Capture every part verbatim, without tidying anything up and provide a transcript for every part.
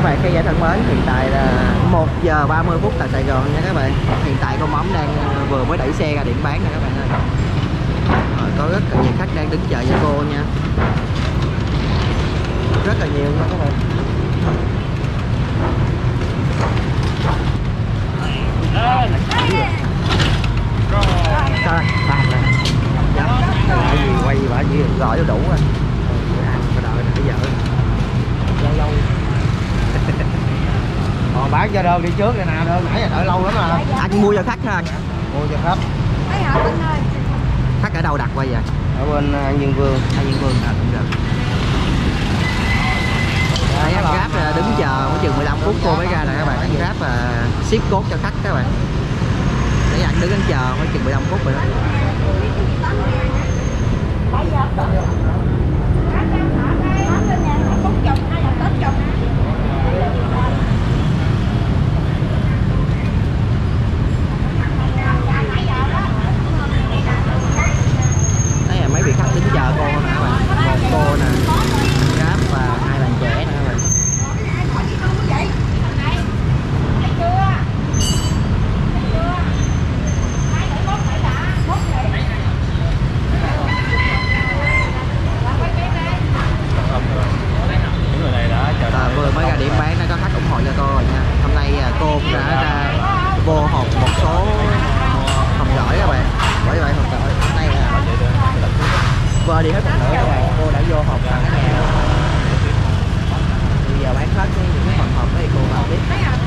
các bạn, khán giả thân mến, hiện tại là một giờ ba mươi phút tại Sài Gòn nha các bạn. Hiện tại con Mắm đang vừa mới đẩy xe ra điểm bán nè các bạn ơi. Rồi, có rất là nhiều khách đang đứng chờ cho cô nha. Rất là nhiều nha các bạn. Sao đây? Tạt nè. Dạ. Gì quay gì bả gì gọi cho đủ rồi. Phải đợi nãy giờ. Lâu lâu. Còn bán cho đơn đi trước này nào, đơn nãy giờ đợi lâu lắm à. Anh mua cho khách hả anh? Mua cho khách. Mấy hộp anh ơi. Khách ở đâu đặt quay vậy? Ở bên An Dương Vương. An Dương Vương à, cũng được. Đấy, anh Grab đứng chờ khoảng chừng mười lăm phút cô mới ra nè các bạn. Anh Grab là ship code cho khách các bạn. Đấy, anh đứng anh chờ khoảng chừng mười lăm phút rồi đó. Đấy là mấy vị khách đứng chờ cô nè các bạn. Một cô nè, Grab và hai bạn trẻ nè các bạn. À, vừa mới ra điểm bán đã có khách ủng hộ cho cô rồi nha. Hôm nay cô cũng đã ra vô hộp một số hộp gỏi các bạn. Bởi vậy hộp gỏi hôm nay là vừa đi hết một nửa các bạn. Cô đã vô hộp sẵn ở nhà rồi. Bây giờ bán hết những cái phần hộp đó thì cô vào tiếp.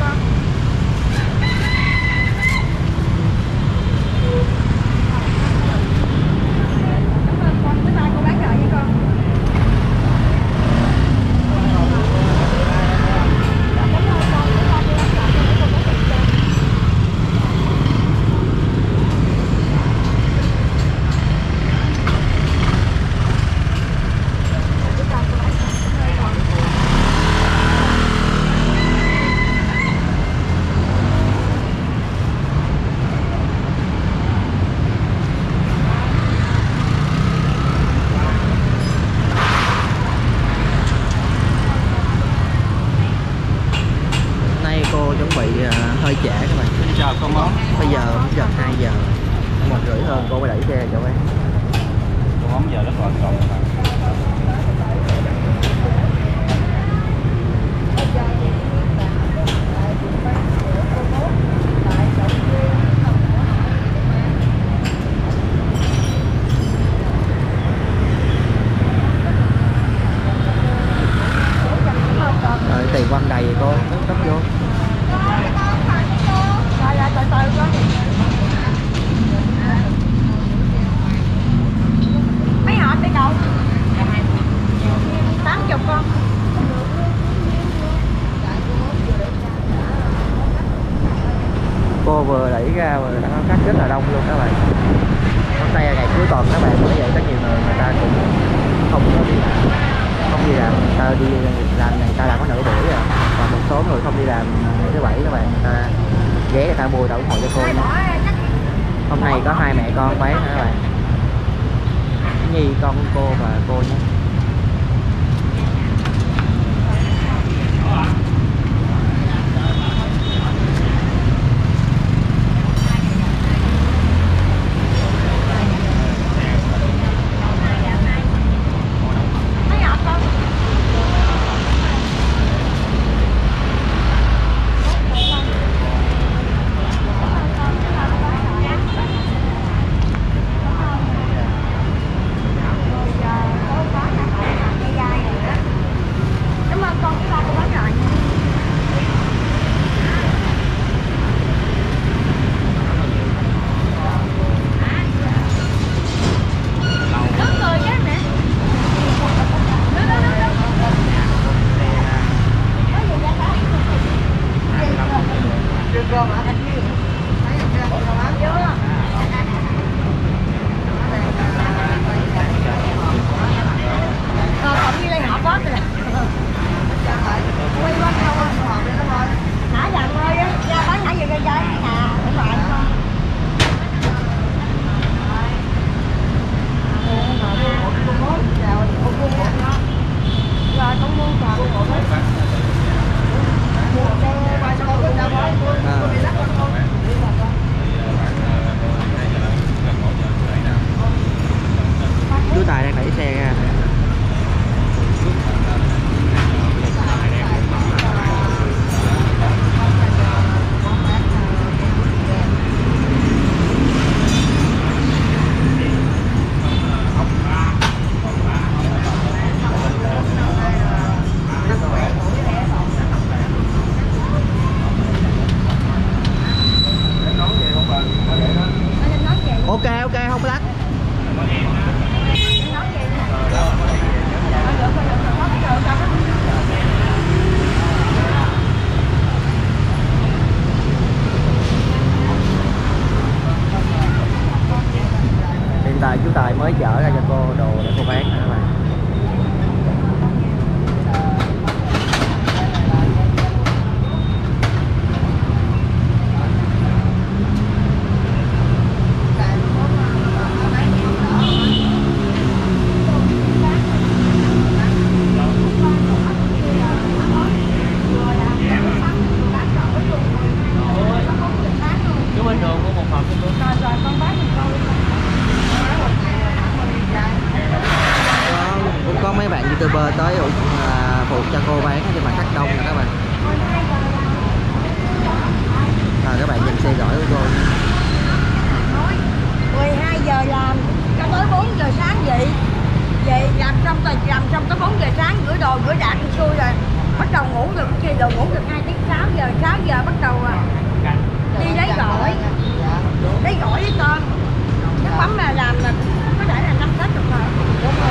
Chuẩn bị uh, hơi trễ các bạn. Chào cô Mắm. Bây giờ giờ hai giờ một rưỡi hơn cô mới đẩy xe cho em. Cô Mắm giờ rất là còn. Rồi tiền quăng đầy cô cấp vô. Mấy hộp đi cậu? tám mươi con. Cô vừa đẩy ra và đã có khách rất là đông luôn các bạn. Hôm nay là ngày cuối tuần các bạn, bởi vậy có nhiều người người ta cũng không có đi làm, không đi làm, người ta đi làm này người ta làm có nửa buổi rồi. Còn một số người không đi làm ngày thứ bảy các bạn, người ta ghé người ta mua đậu ủng hộ cho cô nha. Hôm nay có hai mẹ con bán các bạn, Nhi con của cô và cô nhé. đi đồ ngủ được hai tiếng, sáu giờ, sáu giờ bắt đầu đi lấy gỏi. Lấy gỏi với con. Nước mắm là làm là có thể là năm Tết được rồi. Đúng rồi.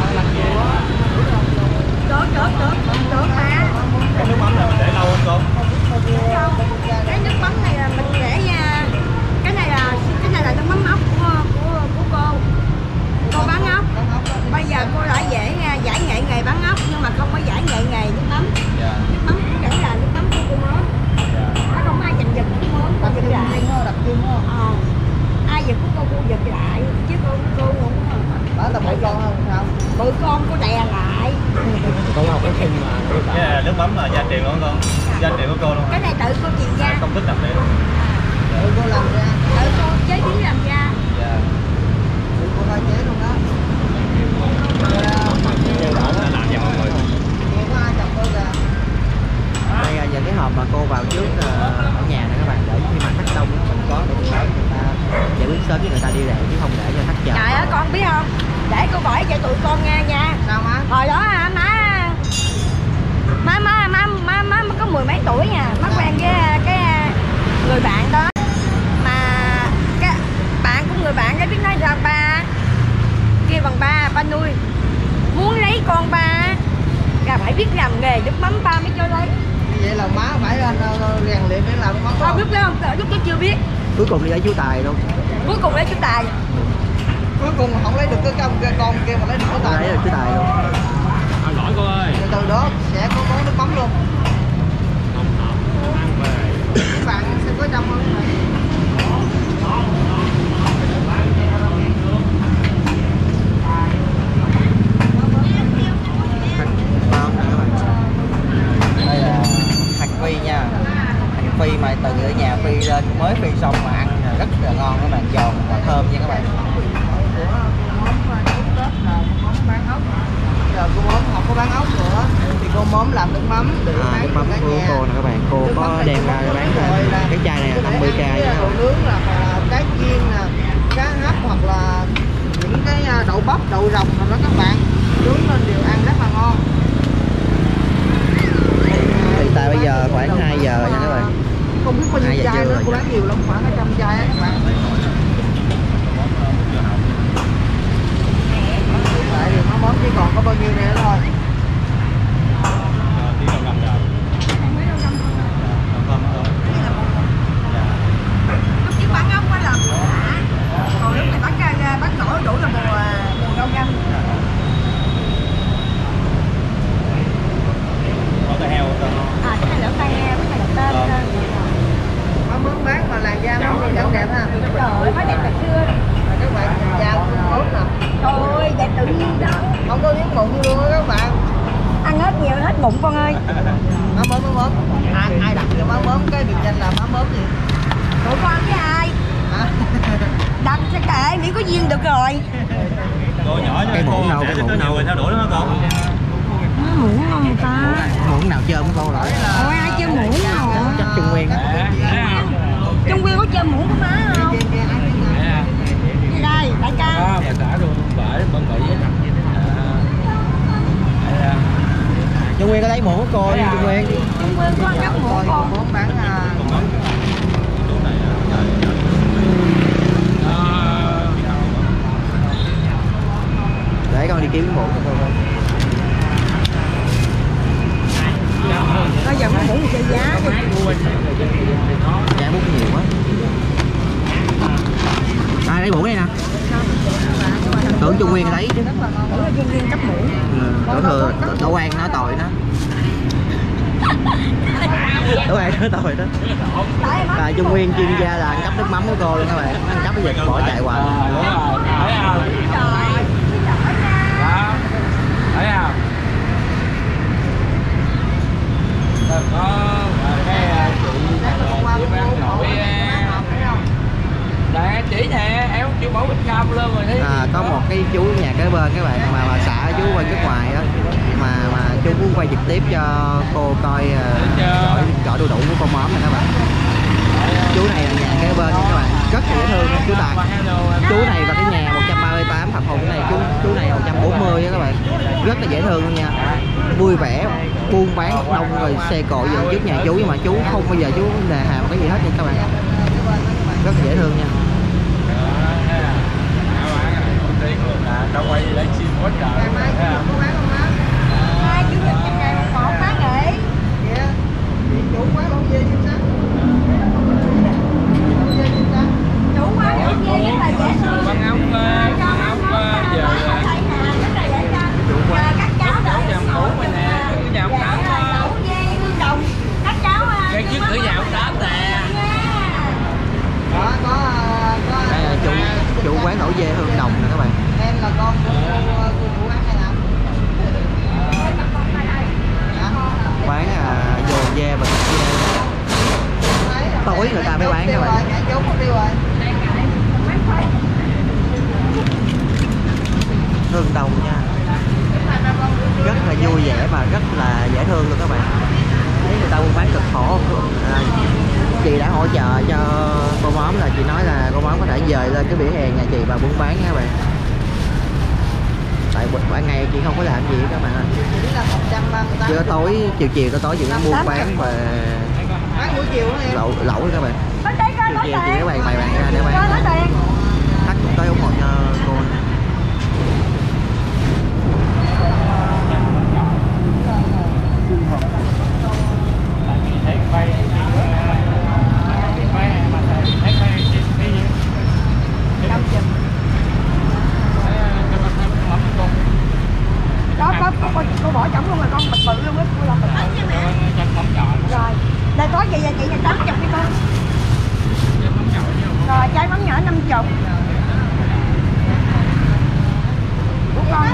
Được, được, được, được mà. Cái nước mắm này mình để lâu không cô? Cái nước mắm này là mình để nha. Cái này là cái này là nước mắm ốc của của, của cô. Cô bán ốc. Bây giờ cô đã dễ nha, giải nghệ nghề bán ốc nhưng mà không có giải nghệ nghề nước mắm. Dạ. Nước mắm cũng vẫn là nước mắm của cô mớn. Nó không ai giành giật của mớn, cô giật lại. Đặc trưng không? Ờ. Ai giật của cô cô giật lại chứ cô cô không. Đó là mỗi con không sao? Bự con cô đè lại. Con học cái khinh mà. Yeah, nước mắm là gia truyền của con. Gia truyền của cô luôn. Cái này tự cô truyền ra. Công thức đặc biệt. Tự cô làm ra. Tự cô chế biến làm ra. Dạ. Tự cô pha chế luôn đó. Làm cho mọi người. Có ai chồng cô kìa. Đây là những cái hộp mà cô vào trước ở nhà này các bạn, để khi mà khách đông mình có để mình bảo người ta giải quyết sớm với người ta đi lẹ chứ không để cho khách chờ. Trời ơi con biết không? Để cô hỏi cho tụi con nghe nha. Sao má? Hồi đó à, má má má má má má có mười mấy tuổi nha, má quen với cái người bạn đó mà cái bạn của người bạn cái biết nói rằng ba kia bằng ba ba nuôi muốn lấy con ba là phải biết làm nghề nước mắm ba mới cho lấy. Vậy là má phải rèn luyện để làm món Không lúc đó không, lúc đó chưa biết. Cuối cùng đi lấy chú Tài luôn. Cuối cùng lấy chú Tài. Cuối cùng không lấy được cái con kia, con kia mà lấy được chú Tài. Lấy được chú Tài luôn. Ăn lỗi cô ơi. Từ từ đó sẽ có món nước mắm luôn. Không hợp. Ăn về. Các bạn sẽ có trong không? Đây là hành phi nha, hành phi mà từ ở nhà phi lên mới phi xong mà ăn rất là ngon các bạn, giòn và thơm nha các bạn. Giờ cô móm không có bán ốc nữa thì cô móm làm nước mắm để à, nước mắm của cô nè các bạn, cô nước có đem ra bán cái chai này là năm mươi k nha. Đồ nướng là cá chiên nè, cá hấp hoặc là những cái đậu bắp, đậu rồng rồi đó các bạn, nướng lên đều ăn rất là ngon. Hiện tại bây giờ khoảng hai giờ rồi nha các bạn. Không biết bao nhiêu chai nữa, cô bán nhiều lắm, khoảng hai trăm chai á các bạn. Tại vì nó món chỉ còn có bao nhiêu nữa thôi. Tí đồng năm giờ. Lúc chỉ bán ốc quá là còn lúc này bán ra bán nổi đủ là mùa mùa rau găm. Có cái heo không? À cái này là tay heo, cái này là tên. Có mướn bán mà làn da món gì vẫn đẹp ha. Trời ơi, đẹp là chưa. Các bạn làn da tốt nè. Trời ơi, đẹp tự nhiên đó. Không có miếng mụn luôn á các bạn. Ăn hết nhiều hết bụng con ơi. Má mớm má mớm. Ai ai đặt cho má mớm cái biệt danh là má mớm gì? Tụi con với ai? Hả? Đặt sẽ kệ, miễn có duyên được rồi. Cô nhỏ cái muỗng đâu, cái muỗng đâu. Người theo đuổi đó cô. Muỗng không ta? Muỗng nào chơi không cô rồi? Ôi ai chơi muỗng rồi? Chắc Trung Nguyên. Trung Nguyên có chơi muỗng của má không? Gì đây, đại ca? Đó, mà xả luôn, bởi bận bỉ với nằm như thế nào. Trung Nguyên có lấy muỗng của cô đi Trung Nguyên. Trung Nguyên có nhắc muỗng con. Muỗng bán để con đi kiếm muỗng cho cô. Bây giờ có muỗng chơi giá đi. Giá bút nhiều quá. Ai lấy muỗng đây nè. Tưởng Trung Nguyên lấy chứ. Tưởng Trung Nguyên cấp muỗng. Đổ thừa, đổ quan nó tội nó. Đổ quan nó tội đó. Và Trung Nguyên chuyên gia là ăn cắp nước mắm của cô luôn các bạn. Ăn cắp cái dịch bỏ chạy hoài. Thấy không? Thấy không? Có cái chị chị bán nổi nè, chỉ nè, em chưa bỏ bịch cam lên rồi đấy. À, có một cái chú nhà kế bên các bạn mà mà xả chú bên nước ngoài đó mà mà chú muốn quay trực tiếp cho cô coi uh, gỏi gỏi đu đủ của con móm này các bạn. Chú này là nhà kế bên đó các bạn. rất là dễ thương chú Tài. Chú này và cái nhà một trăm ba mươi tám Phạm Hùng này, chú chú này một trăm bốn mươi á các bạn, rất là dễ thương luôn nha, vui vẻ, buôn bán đông rồi xe cộ dừng trước nhà chú, nhưng mà chú không bao giờ chú nề hà một cái gì hết nha các bạn, rất là dễ thương nha. Đâu quay lấy chim quá trời. Hai chủ nhật trong ngày một một bán nghỉ. Chủ quán lẩu dê chim sắn. Chủ quán lẩu dê rất là dễ thương. Con ốc, con ốc giờ Chủ quán các cháu đỡ nhà ông Cũ mình nè, cửa nhà ông Tám á. lẩu dê hương đồng. Các cháu Ngay trước cửa nhà ông Tám nè. Đó có có đây là chủ chủ quán lẩu dê Hương Đồng nè các bạn. em là con của cô chủ quán này nè. Bán à, dồn dê và thịt dê. Tối người ta mới bán các bạn. Chú có tiêu rồi. Hương Đồng nha, rất là vui vẻ và rất là dễ thương luôn các bạn. Thấy người ta buôn bán cực khổ. À, chị đã hỗ trợ cho cô móm, là chị nói là cô móm có thể dời lên cái vỉa hè nhà chị và buôn bán nha các bạn. Tại ban ngày chị không có làm gì các bạn ơi. Chỉ là một trăm ba mươi tám. Chưa tối chiều chiều tối tối chị cũng buôn bán và Bán buổi chiều đó em. lẩu lẩu các bạn. có tí có Chiều nói chiều chị tiền. các bạn bày bán ra để Có bán. nói tiền. Khách cũng tới ủng hộ cho cô. Đó có có cô, cô bỏ chổng luôn rồi con bịch bự luôn á, cô làm bịch bự. Rồi, đây có gì vậy chị nhà tám chục đi con. Rồi trái mắm nhỏ năm chục. Của con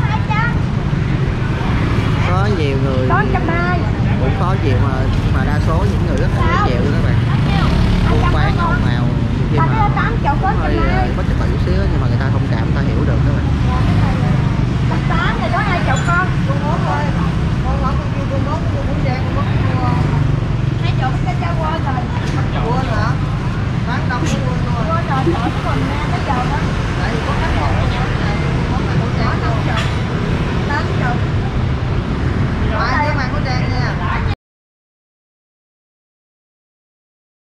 Có nhiều người có trăm hai. cũng có chịu, mà mà đa số những người rất là dễ chịu luôn các bạn. Buôn bán ồn ào khi Bà mà cái tám chục có hơi trăm hai. ờ, có trật tự chút xíu nhưng mà người ta thông cảm, người ta hiểu được các bạn. Trăm tám này có hai chục con. Con bốn thôi. Con nói con kêu con bốn, con muốn dê con bốn mua. Hai chục cái cho quên rồi. Quên hả? Bán đông có quên rồi. Quên rồi, khỏi của mình nha, tới giờ đó.